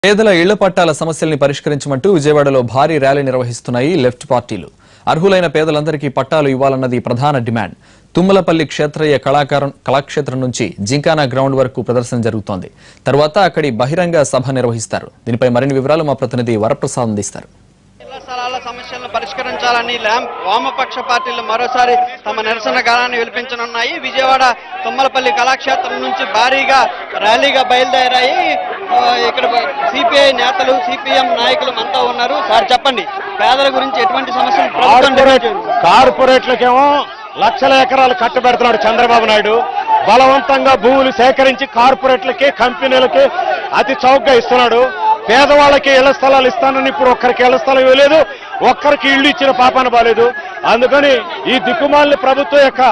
పేదల ఇళ్ల పట్టాల సమస్యల్ని పరిష్కరించమంటూ విజయవాడలో భారీ ర్యాలీ నిర్వహిస్తున్నాయి లెఫ్ట్ పార్టీలు. అర్హులైన పేదలందరికీ పట్టాలు ఇవ్వాలన్నది ప్రధాన డిమాండ్. తుమ్మలపల్లి క్షేత్రయ్య కళాక్షేత్రం నుంచి జింకానా గ్రౌండ్ వరకు ప్రదర్శన జరుగుతోంది. తర్వాత అక్కడి బహిరంగ సభ నిర్వహిస్తారు. దీనిపై మరిన్ని వివరాలు మా ప్రతినిధి వరప్రసాద్ అందిస్తారు. స్థలాల సమస్యలను పరిష్కరించాలని వామపక్ష పార్టీలు మరోసారి తమ నిరసన గానాన్ని వినిపించనున్నాయి. విజయవాడ తుమ్మలపల్లి కళాక్షేత్రం నుంచి భారీగా ర్యాలీగా బయలుదేరాయి. ఇక్కడ సిపిఐ నేతలు, సిపిఎం నాయకులు అంతా ఉన్నారు. సార్ చెప్పండి, పేదల గురించి ఎటువంటి సమస్యలు? కార్పొరేట్లకేమో లక్షల ఎకరాలు కట్టబెడుతున్నాడు చంద్రబాబు నాయుడు. బలవంతంగా భూములు సేకరించి కార్పొరేట్లకి, కంపెనీలకి అతి చౌకగా ఇస్తున్నాడు. పేదవాళ్ళకి ఇళ్ల స్థలాలు ఇస్తానని ఇప్పుడు ఒక్కరికి ఇళ్ల స్థలం ఇవ్వలేదు, ఒక్కరికి ఇళ్లు ఇచ్చిన పాపాన బాలేదు. అందుకని ఈ దిక్కుమాలిన ప్రభుత్వం యొక్క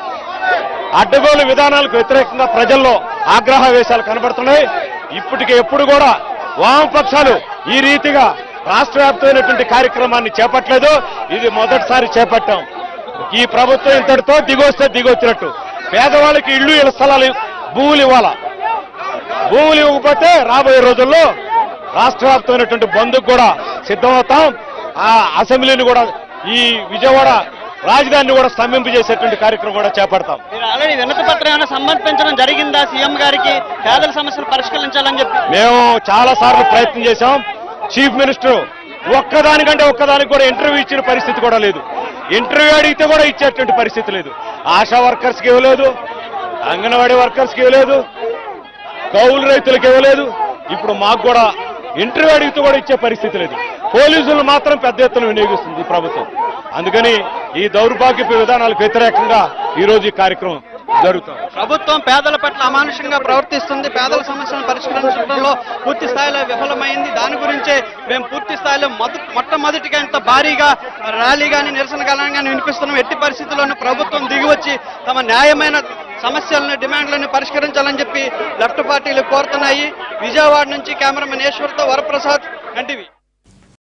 అడ్డగోలు విధానాలకు వ్యతిరేకంగా ప్రజల్లో ఆగ్రహవేశాలు కనబడుతున్నాయి. ఇప్పటికి ఎప్పుడు కూడా వామపక్షాలు ఈ రీతిగా రాష్ట్ర వ్యాప్తమైనటువంటి కార్యక్రమాన్ని చేపట్టలేదు. ఇది మొదటిసారి చేపట్టాం. ఈ ప్రభుత్వం ఇంతటితో దిగొస్తే దిగొచ్చినట్టు పేదవాళ్ళకి ఇళ్లు, ఇళ్ల స్థలాలు, భూములు ఇవ్వాలా. భూములు ఇవ్వకపోతే రాబోయే రోజుల్లో రాష్ట్ర వ్యాప్తమైనటువంటి బంద్కు కూడా సిద్ధమవుతాం. ఆ అసెంబ్లీని కూడా, ఈ విజయవాడ రాజధానిని కూడా స్తంభింపజేసేటువంటి కార్యక్రమం కూడా చేపడతాం. ఆల్రెడీ వినతి పత్రం ఏమైనా సమర్పించడం జరిగిందా సీఎం గారికి పేదల సమస్యలు పరిష్కరించాలని చెప్పి? మేము చాలా సార్లు ప్రయత్నం చేశాం. చీఫ్ మినిస్టర్ ఒక్కదానికంటే ఒక్కదానికి కూడా ఇంటర్వ్యూ ఇచ్చిన పరిస్థితి కూడా లేదు. ఇంటర్వ్యూ అడిగితే కూడా ఇచ్చేటువంటి పరిస్థితి లేదు. ఆశా వర్కర్స్కి ఇవ్వలేదు, అంగన్వాడీ వర్కర్స్కి ఇవ్వలేదు, కౌలు రైతులకు ఇవ్వలేదు. ఇప్పుడు మాకు కూడా ఇంటర్వ్యూ అడిగితే కూడా ఇచ్చే పరిస్థితి లేదు. పోలీసులు మాత్రం పెద్ద ఎత్తున వినియోగిస్తుంది ఈ ప్రభుత్వం. అందుకని ఈ దౌర్భాగ్యపు విధానాలకు వ్యతిరేకంగా ఈ రోజు ఈ కార్యక్రమం జరుగుతుంది. ప్రభుత్వం పేదల పట్ల అమానుషంగా ప్రవర్తిస్తుంది. పేదల సమస్యలను పరిష్కరించడంలో పూర్తి స్థాయిలో విఫలమైంది. దాని గురించే మేము పూర్తి స్థాయిలో మొట్టమొదటిగా ఇంత భారీగా ర్యాలీ కానీ, నిరసన గానం కానీ వినిపిస్తున్నాం. ఎట్టి పరిస్థితుల్లోనూ ప్రభుత్వం దిగివచ్చి తమ న్యాయమైన సమస్యలను, డిమాండ్లను పరిష్కరించాలని చెప్పి లెఫ్ట్ పార్టీలు కోరుతున్నాయి. విజయవాడ నుంచి కెమెరామెన్ ఈశ్వర్తో వరప్రసాద్, ఎన్టీవీ.